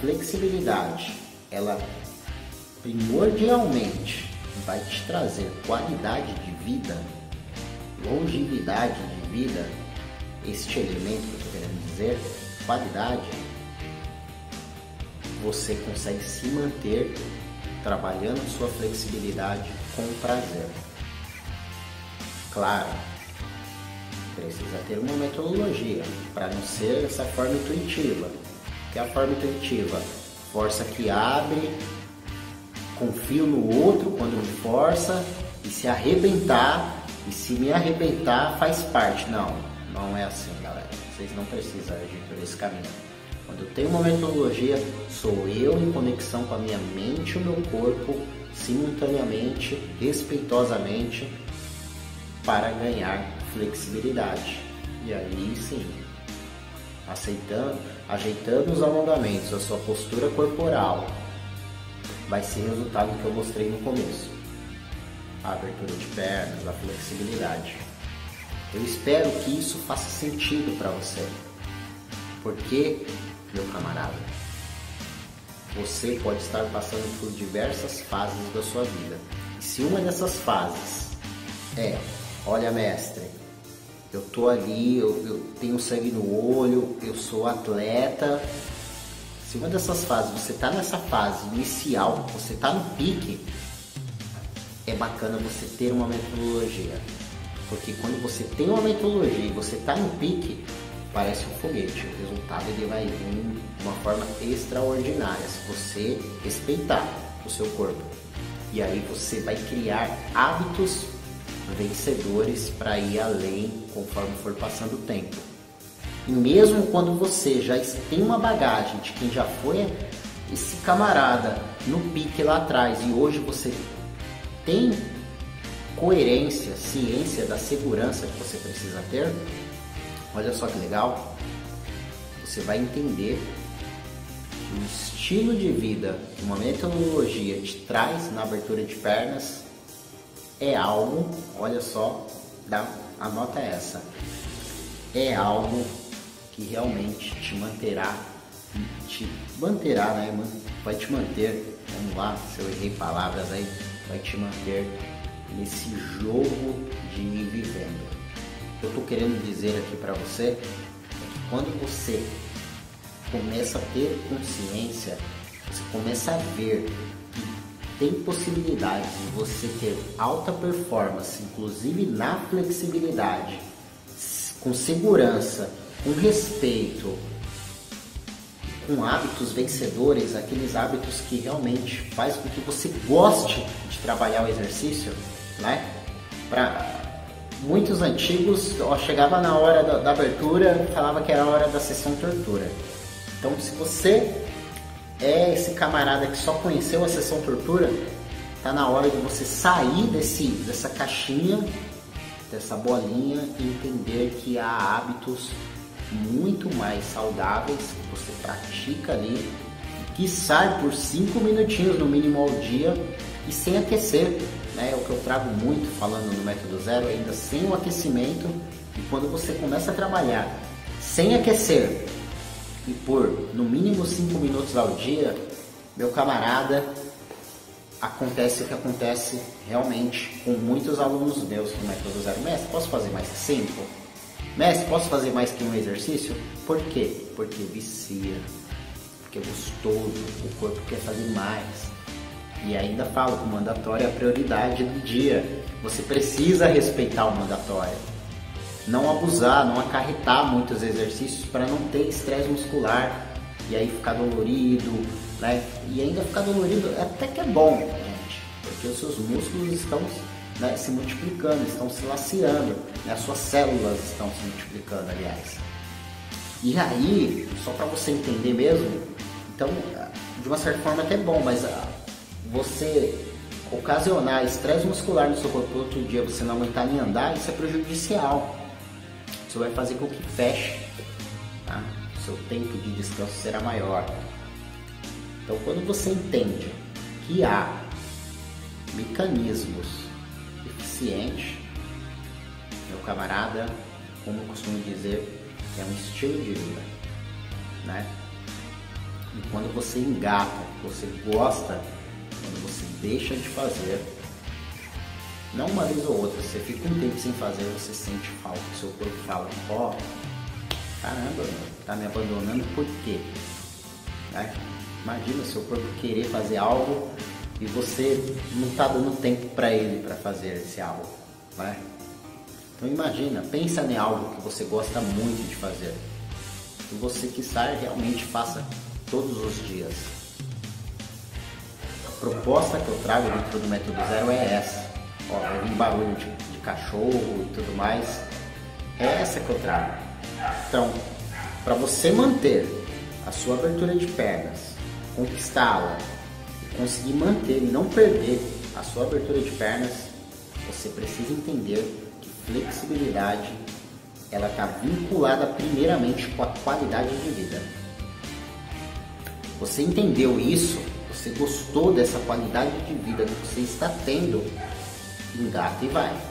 flexibilidade, ela primordialmente vai te trazer qualidade de vida, longevidade de vida, este elemento que eu estou querendo dizer, qualidade, você consegue se manter trabalhando sua flexibilidade com prazer. Claro, precisa ter uma metodologia para não ser essa forma intuitiva. Que é a forma intuitiva, força que abre, confio no outro quando me força, e se arrebentar, e se me arrebentar faz parte. Não, não é assim, galera. Vocês não precisam agir por esse caminho. Quando eu tenho uma metodologia, sou eu em conexão com a minha mente e o meu corpo, simultaneamente, respeitosamente, para ganhar flexibilidade. E aí sim, ajeitando os alongamentos, a sua postura corporal, vai ser o resultado que eu mostrei no começo. A abertura de pernas, a flexibilidade. Eu espero que isso faça sentido para você. Porque, meu camarada, você pode estar passando por diversas fases da sua vida. E se uma dessas fases é, olha mestre, eu tô ali, eu tenho sangue no olho, eu sou atleta. Se uma dessas fases, você tá nessa fase inicial, você tá no pique, é bacana você ter uma metodologia. Porque quando você tem uma metodologia e você tá no pique, parece um foguete. O resultado ele vai vir de uma forma extraordinária, se você respeitar o seu corpo. E aí você vai criar hábitos vencedores para ir além conforme for passando o tempo. E mesmo quando você já tem uma bagagem de quem já foi esse camarada no pique lá atrás e hoje você tem coerência, ciência da segurança que você precisa ter, olha só que legal, você vai entender que o estilo de vida que uma metodologia te traz na abertura de pernas é algo, olha só, anota essa, é algo que realmente te manterá, né? Vai te manter, vamos lá, se eu errei palavras aí, vai te manter nesse jogo de ir vivendo. O que eu estou querendo dizer aqui para você é que quando você começa a ter consciência, você começa a ver que tem possibilidade de você ter alta performance, inclusive na flexibilidade, com segurança, com respeito, com hábitos vencedores, aqueles hábitos que realmente faz com que você goste de trabalhar o exercício, né? Para muitos antigos, chegava na hora da abertura, falava que era a hora da sessão tortura. Então, se você é esse camarada que só conheceu a sessão tortura, tá na hora de você sair dessa caixinha, dessa bolinha e entender que há hábitos muito mais saudáveis que você pratica ali, que sai por 5 minutinhos no mínimo ao dia e sem aquecer, né? É o que eu trago muito falando no método zero, ainda sem o aquecimento. E quando você começa a trabalhar sem aquecer e por no mínimo 5 minutos ao dia, meu camarada, acontece o que acontece realmente com muitos alunos meus no método zero. Mestre, posso fazer mais que 5? Mestre, posso fazer mais que um exercício? Por quê? Porque vicia, porque é gostoso, o corpo quer fazer mais. E ainda falo que o mandatório é a prioridade do dia. Você precisa respeitar o mandatório. Não abusar, não acarretar muitos exercícios para não ter estresse muscular e aí ficar dolorido, né? E ainda ficar dolorido até que é bom, gente, porque os seus músculos estão, né, se multiplicando, estão se laceando, né? As suas células estão se multiplicando, aliás. E aí, só para você entender mesmo, então, de uma certa forma até bom, mas você ocasionar estresse muscular no seu corpo outro dia, você não aguentar nem andar, isso é prejudicial. Isso vai fazer com que feche, tá? O seu tempo de descanso será maior. Então, quando você entende que há mecanismos eficientes, meu camarada, como eu costumo dizer, é um estilo de vida, né? E quando você engata, você gosta, quando você deixa de fazer, não uma vez ou outra, você fica um tempo sem fazer, você sente falta, o seu corpo fala, ó, caramba, tá me abandonando por quê? Né? Imagina o seu corpo querer fazer algo e você não tá dando tempo para ele para fazer esse algo, né? Então imagina, pensa em algo que você gosta muito de fazer, que você quiser realmente faça todos os dias. A proposta que eu trago dentro do Método Zero é essa. Ó, vai vir barulho de cachorro e tudo mais. É essa que eu trago. Então, para você manter a sua abertura de pernas, conquistá-la e conseguir manter e não perder a sua abertura de pernas, você precisa entender que flexibilidade ela está vinculada primeiramente com a qualidade de vida. Você entendeu isso? Você gostou dessa qualidade de vida que você está tendo? Engata e vai.